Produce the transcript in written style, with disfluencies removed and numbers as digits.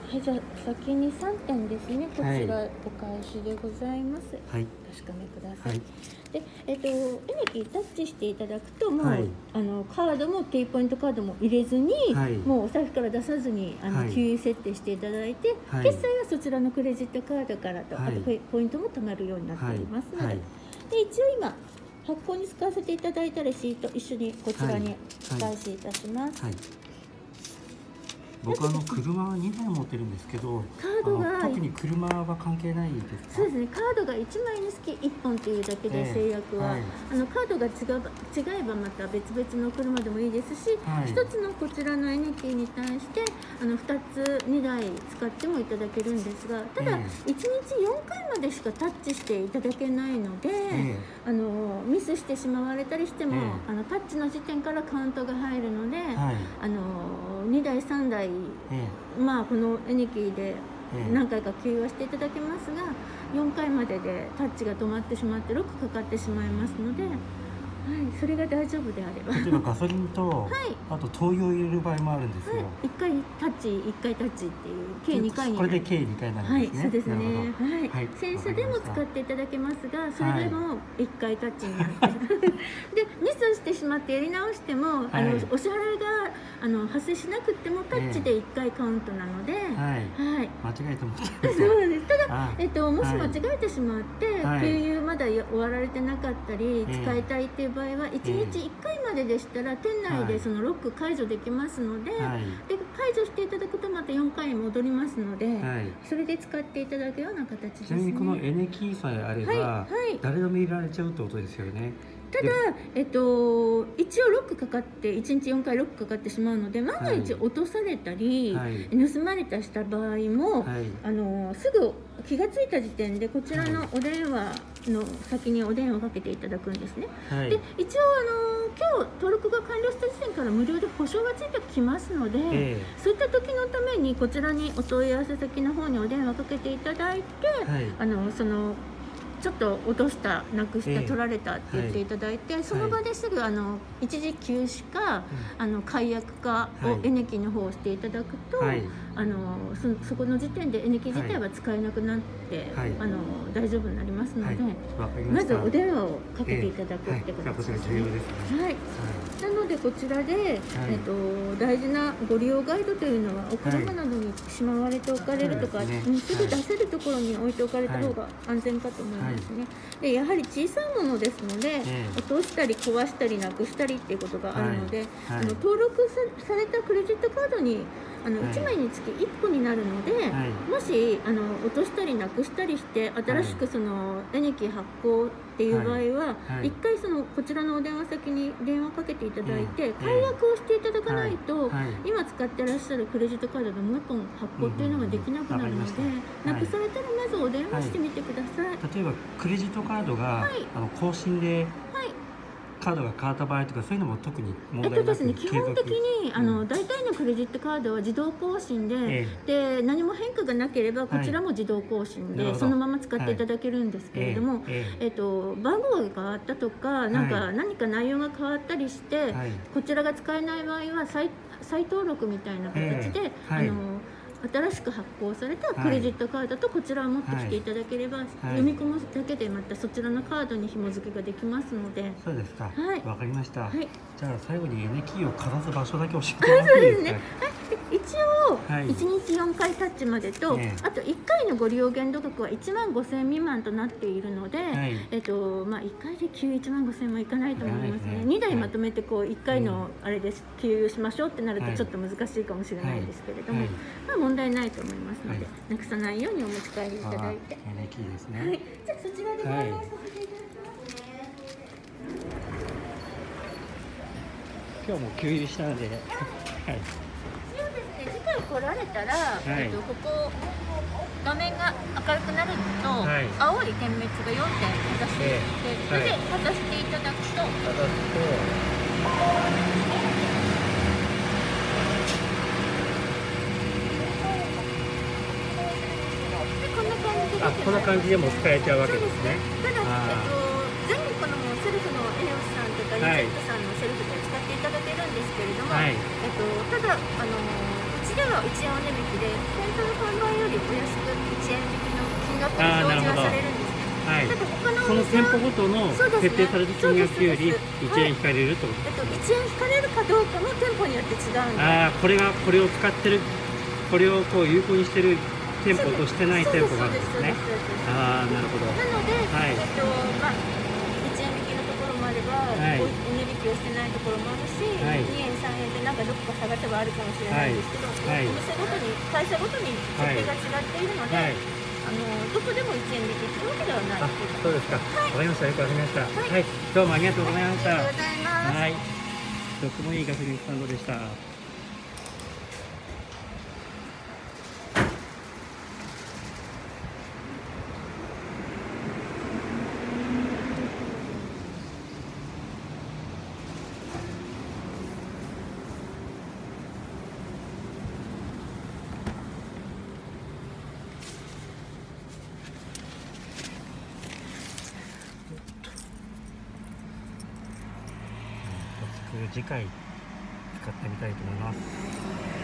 はい、じゃあ先に3点ですね。こちらお返しでございます。はい、お確かめください。はい、で、エネキタッチしていただくと、もう、はい、カードもTポイントカードも入れずに、はい、もうお財布から出さずに給油設定していただいて、はい、決済はそちらのクレジットカードからと、はい、あとポイントも貯まるようになっておりますので、はい、で一応今発行に使わせていただいたレシート一緒にこちらにお返しいたします。はいはいはい、 僕車は2台持ってるんですけど、カードが特に車は関係ないですか？ そうですね、カードが1枚につき1本というだけで制約は、はい、カードが違えばまた別々の車でもいいですし、はい、1つのこちらのエネキーに対して2つ2台使ってもいただけるんですが、ただ1日4回までしかタッチしていただけないので、ミスしてしまわれたりしても、タッチの時点からカウントが入るので、はい、2台3台まあこのエネキーで何回か給油はしていただけますが、4回まででタッチが止まってしまってロックかかってしまいますので、はい、それが大丈夫であれば、 例えばガソリンと、はい、あと灯油を入れる場合もあるんですよ。はい、1回タッチっていう計2回になる。これで計2回になるんですね。はい、そうですね。はい、洗車でも使っていただけますが、それでも1回タッチになってでミスしてしまってやり直しても、お支払いが発生しなくてもタッチで1回カウントなので、はい、間違えてもそうなんです。ただもし間違えてしまって給油まだ終わられてなかったり使いたいっていう場合は1日1回まででしたら店内でそのロック解除できますので、で解除していただくとまた4回に戻りますので、それで使っていただくような形ですね。 ちなみにこのエネキーさえあれば誰でも入れられちゃうってことですよね。 ただ、一応ロックかかって1日4回ロックかかってしまうので、万が一落とされたり、盗まれたした場合も、すぐ気が付いた時点でこちらのお電話の先にお電話をかけていただくんですね。で一応今日登録が完了した時点から無料で保証がついてきますので、そういった時のためにこちらにお問い合わせ先の方にお電話かけていただいて、そのちょっと落とした、なくした、取られたって言っていただいて、その場ですぐ一時休止か、解約かをエネキの方をしていただくと、そこの時点でエネキ自体は使えなくなって、大丈夫になりますので、まずお電話をかけていただくってことですね。なのでこちらで、大事なご利用ガイドというのはお車などにしまわれておかれるとか、すぐ出せるところに置いておかれた方が安全かと思いますね。でやはり小さいものですので、落としたり壊したりなくしたりっていうことがあるので、登録されたクレジットカードに1枚につき1個になるので、もし落としたりなくしたりして新しくそのエネキ発行っていう場合は、1回こちらのお電話先に電話かけていただいて解約をしていただかないと、今使ってらっしゃるクレジットカードがもう1本発行っていうのができなくなるので、なくされたらまずお電話してみてください。 例えばクレジットカードが更新でカードが変わった場合とか、そういうのも特に問題なくですね、基本的に大体のクレジットカードは自動更新で、何も変化がなければこちらも自動更新で、そのまま使っていただけるんですけれども、番号が変わったとか、何か内容が変わったりして、こちらが使えない場合は再登録みたいな形で、新しく発行されたクレジットカードとこちらを持ってきていただければ、読み込むだけでまたそちらのカードに紐付けができますので。 そうですか。わかりました。じゃあ最後にエネキーをかざす場所だけ教えてもらっていいですか？ 一応1日4回タッチまでと、あと1回のご利用限度額は15000円未満となっているので、1回で給油15000円もいかないと思いますね。2台まとめて1回のあれです給油しましょうってなるとちょっと難しいかもしれないですけれども、問題ないと思いますので、なくさないようにお持ち帰りいただいて。 エネキーですね。 じゃあそちらでご案内させていただきますね。 今日も給油したので、 次回来られたら、ここ画面が明るくなると、青い点滅が4点かざしていて、それでかざしていただくと、 こんな感じでも使えちゃうわけですね。 ただ全部このセルフのエネオスさんとかリゼットさんのセルフで使っていただけるんですけれども、ただ1 では1円お値引きで、店頭の販売よりお安く1円引きの金額の表示がされるんですね。はい、 その店舗ごとの設定された金額より1円引かれるってことですか。 1円引かれるかどうかも店舗によって違うんで。 これを使ってる、これをこう有効にしてる店舗としてない店舗があるんですね。なるほど。 なので、まあ1円引きのところもあれば、お値引きをしてないところもあるし、2円3円でなんかどこか探せばあるかもしれないんですけど、お店ごとに会社ごとに設定が違っているので、どこでも1円引きというわけではない。 そうですか。わかりました。よくわかりました。はい、どうもありがとうございました。 ありがとうございます。 はい。とてもいいガソリンスタンドでした。次回使ってみたいと思います。